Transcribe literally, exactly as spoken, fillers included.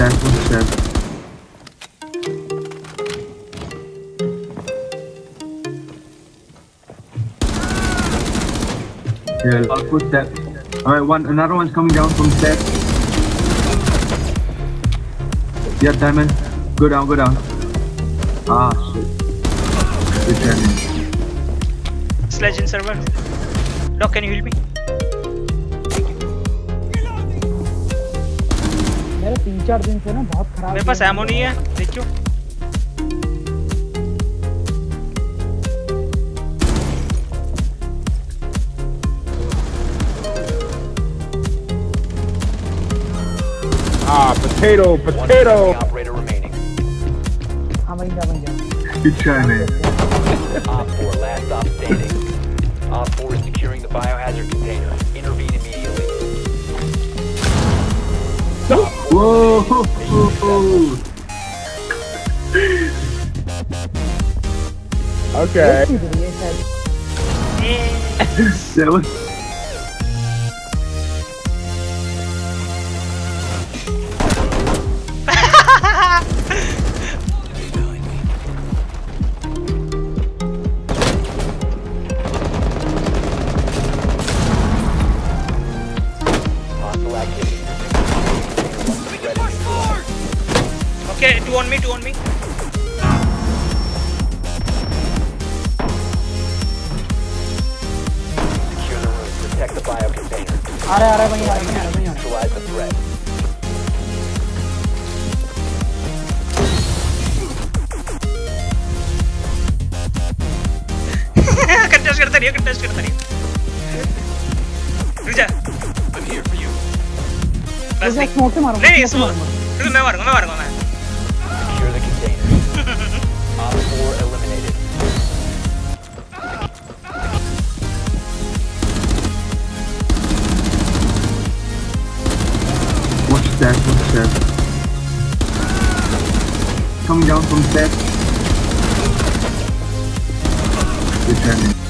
stairs, watch stairs. Yeah, I'll put that. Alright, one, another one's coming down from stairs. Yeah, Diamond. Go down, go down. Ah, shit. Good timing. Sledge in server. Doc, can you heal me? मेरे तीन चार दिन से ना बहुत खराब मेरे पास ammo नहीं है, देखियो। Ah, potato, potato. Operator remaining. हाँ वहीं जा वहीं जा Good try, man. Op four, last stop standing. Op four is securing the biohazard container. Intervene immediately. Whoa! Okay. ये शायद That was. Hostile activity. Okay, two on me, two on me. Secure the room. Protect the bio container. आ रहा है आ रहा है वहीं आ रहा है वहीं आ रहा है वहीं आ रहा है Neutralize the threat. कंटेस्ट करता रहिए, कंटेस्ट करता रहिए। रुक जा। बस मुझे नहीं, स्मोक से मारूंगा नहीं स्मोक स्मोक। से मारूंगा रुक, मैं मारूंगा, मैं मारूंगा मैं। Secure the container. Op four eliminated. Watch stairs, watch stairs. Coming down from stairs. Good timing.